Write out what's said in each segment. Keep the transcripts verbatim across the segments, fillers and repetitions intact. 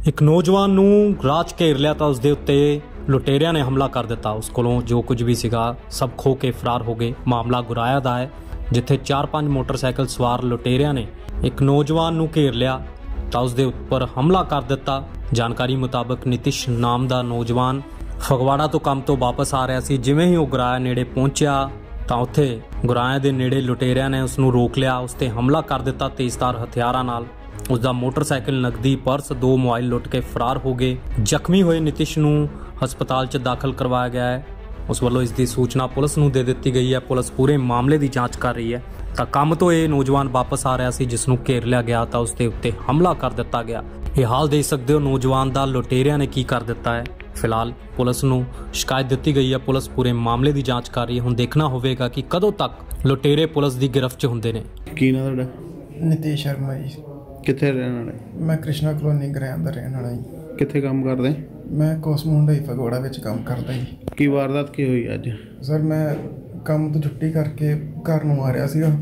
एक नौजवान नूं राह 'ਚ ਘੇਰ ਲਿਆ ਤਾਂ ਉਸਦੇ ਉੱਤੇ ਲੁਟੇਰਿਆਂ ਨੇ ਹਮਲਾ ਕਰ ਦਿੱਤਾ। ਉਸ ਕੋਲੋਂ ਜੋ ਕੁਝ ਵੀ ਸੀਗਾ ਸਭ ਖੋ ਕੇ ਫਰਾਰ ਹੋ ਗਏ। ਮਾਮਲਾ ਗੁਰਾਇਆ ਦਾ ਹੈ, ਜਿੱਥੇ ਚਾਰ ਪੰਜ ਮੋਟਰਸਾਈਕਲ ਸਵਾਰ ਲੁਟੇਰਿਆਂ ਨੇ ਇੱਕ ਨੌਜਵਾਨ ਨੂੰ ਘੇਰ ਲਿਆ ਤਾਂ ਉਸਦੇ ਉੱਪਰ ਹਮਲਾ ਕਰ ਦਿੱਤਾ। ਜਾਣਕਾਰੀ ਮੁਤਾਬਕ ਨਿਤਿਸ਼ ਨਾਮ ਦਾ ਨੌਜਵਾਨ ਫਗਵਾੜਾ ਤੋਂ ਕੰਮ ਤੋਂ ਵਾਪਸ ਆ ਰਿਹਾ ਸੀ। ਜਿਵੇਂ ਹੀ ਉਹ ਗੁਰਾਇਆ ਨੇੜੇ ਪਹੁੰਚਿਆ ਤਾਂ ਉੱਥੇ ਗੁਰਾਇਆ ਦੇ ਨੇੜੇ ਲੁਟੇਰਿਆਂ ਨੇ ਉਸ ਨੂੰ ਰੋਕ ਲਿਆ, ਉਸ ਤੇ ਹਮਲਾ ਕਰ ਦਿੱਤਾ ਤੇਜ਼ਧਾਰ ਹਥਿਆਰਾਂ ਨਾਲ। उसका मोटरसाइकिल, नकदी, पर्स, दो मोबाइल लुट के फरार हो गए। जख्मी हुए नितिश नूं हस्पताल च दाखिल करवाया गया है। उस वालों इसकी सूचना पुलिस नूं दे दी गई है। पुलिस पूरे मामले की जांच कर रही है। तो काम तो ये नौजवान वापस आ रहा सी जिसनूं घेर लिया गया तो उसके उत्ते हमला कर दिता गया। ये हाल देख सकते हो नौजवान का लुटेरिया ने की कर दिता है। फिलहाल पुलिस नूं शिकायत दी गई है। पुलिस पूरे मामले की जांच कर रही है। हुण देखना होवेगा कि कदों तक लुटेरे पुलिस की गिरफ्त च हुंदे ने। की नाम तुहाडा? नितेश शर्मा जी। कित्थे रहण वाले? मैं कृष्णा कॉलोनी ग्रैंड दा रहण वाला जी। कित्थे काम करदे? मैं कोसमुंडा ही फगवाड़ा विच काम करदा जी। की वारदात की हुई अज? सर मैं काम तो छुट्टी करके घर नूं आ रहा सीगा,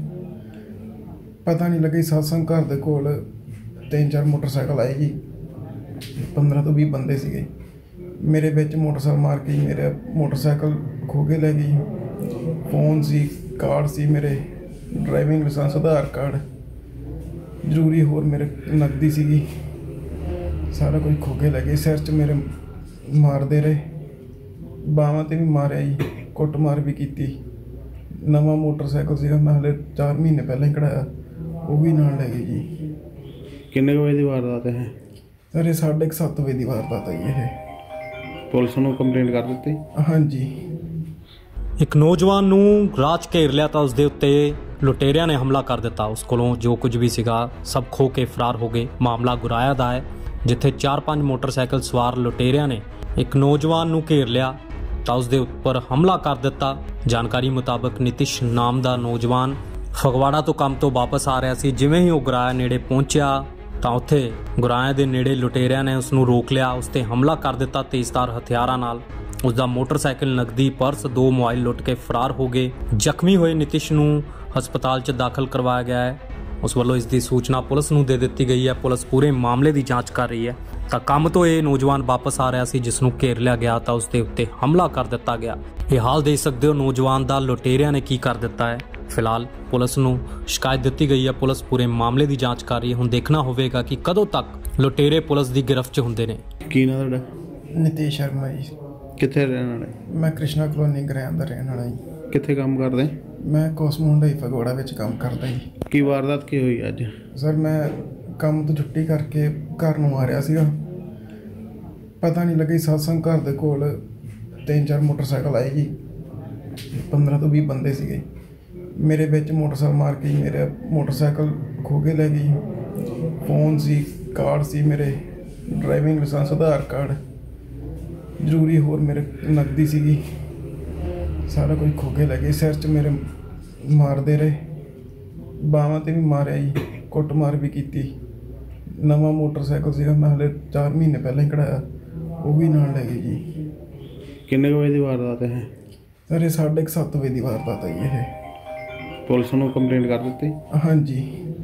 पता नहीं लगी सत्संग घर दे कोल तीन चार मोटरसाइकिल आए जी। पंद्रह तो बीस बंदे सीगे। मेरे विच मोटरसाइकिल मार के मेरे मोटरसाइकिल खो के ले गई। फोन सी, कार्ड सी, मेरे ड्राइविंग लाइसेंस, आधार कार्ड, जरूरी होर मेरे नकदी सीगी, सारा कुछ खो के ले गए। सिर च मेरे मारते रहे, बावां ते भी मारिया जी, कुट मार भी की। नवा मोटरसाइकिल सीगा, मैं हले चार महीने पहले ही कढ़ाया, वो भी नाल ले गए जी। किन्ने बजे की वारदात है? सर ये साढ़े सत्त बजे की वारदात आई है। पुलिस नूं कंप्लेंट कर दी? हाँ जी। एक नौजवान नूं राह 'ਚ ਘੇਰ ਲਿਆ ਤਾਂ ਉਸਦੇ ਉੱਤੇ ਲੁਟੇਰਿਆਂ ਨੇ ਹਮਲਾ ਕਰ ਦਿੱਤਾ। ਉਸ ਕੋਲੋਂ ਜੋ ਕੁਝ ਵੀ ਸੀਗਾ ਸਭ ਖੋ ਕੇ ਫਰਾਰ ਹੋ ਗਏ। ਮਾਮਲਾ ਗੁਰਾਇਆ ਦਾ ਹੈ, ਜਿੱਥੇ ਚਾਰ ਪੰਜ ਮੋਟਰਸਾਈਕਲ ਸਵਾਰ ਲੁਟੇਰਿਆਂ ਨੇ ਇੱਕ ਨੌਜਵਾਨ ਨੂੰ ਘੇਰ ਲਿਆ ਤਾਂ ਉਸਦੇ ਉੱਪਰ ਹਮਲਾ ਕਰ ਦਿੱਤਾ। ਜਾਣਕਾਰੀ ਮੁਤਾਬਕ ਨਿਤਿਸ਼ ਨਾਮ ਦਾ ਨੌਜਵਾਨ ਫਗਵਾੜਾ ਤੋਂ ਕੰਮ ਤੋਂ ਵਾਪਸ ਆ ਰਿਹਾ ਸੀ। ਜਿਵੇਂ ਹੀ ਉਹ ਗੁਰਾਇਆ ਨੇੜੇ ਪਹੁੰਚਿਆ ਤਾਂ ਉੱਥੇ ਗੁਰਾਇਆ ਦੇ ਨੇੜੇ ਲੁਟੇਰਿਆਂ ਨੇ ਉਸ ਨੂੰ ਰੋਕ ਲਿਆ, ਉਸ ਤੇ ਹਮਲਾ ਕਰ ਦਿੱਤਾ ਤੇਜ਼ਧਾਰ ਹਥਿਆਰਾਂ ਨਾਲ। उसका मोटरसाइकिल, नकदी, पर्स, दो मोबाइल लुट के फरार हो गए। जख्मी हुए नितिश नूं हस्पताल च दाखिल करवाया गया है। उस वालों इसकी सूचना पुलिस नूं दे दी गई है। पुलिस पूरे मामले की जांच कर रही है। तो काम तो ये नौजवान वापस आ रहा सी जिसनूं घेर लिया गया तो उसके उत्ते हमला कर दिता गया। ये हाल देख सकते हो नौजवान का लुटेरिया ने की कर दिता है। फिलहाल पुलिस नूं शिकायत दी गई है। पुलिस पूरे मामले की जांच कर रही है। हुण देखना होवेगा कि कदों तक लुटेरे पुलिस की गिरफ्त च हुंदे ने। की नाम तुहाडा? नितेश शर्मा जी। कित्थे रहण वाले? मैं कृष्णा कॉलोनी ग्रैंड दा रहण वाला जी। कित्थे काम करदे? मैं कोसमुंडा ही फगवाड़ा विच काम करदा जी। की वारदात की हुई अज? सर मैं काम तो छुट्टी करके घर नूं आ रहा सीगा, पता नहीं लगी सत्संग घर दे कोल तीन चार मोटरसाइकिल आए जी। पंद्रह तो बीस बंदे सीगे। मेरे विच मोटरसाइकिल मार के मेरे मोटरसाइकिल खो के ले गई। फोन सी, कार्ड सी, मेरे ड्राइविंग लाइसेंस, आधार कार्ड, जरूरी होर मेरे नकदी सीगी, सारा कुछ खो के ले गए। सिर च मेरे मारते रहे, बावां ते भी मारिया जी, कुट मार भी की। नवा मोटरसाइकिल सीगा, मैं हले चार महीने पहले ही कढ़ाया, वो भी नाल ले गए जी। किन्ने बजे की वारदात है? सर ये साढ़े सत्त बजे की वारदात आई है। पुलिस नूं कंप्लेंट कर दी? हाँ जी।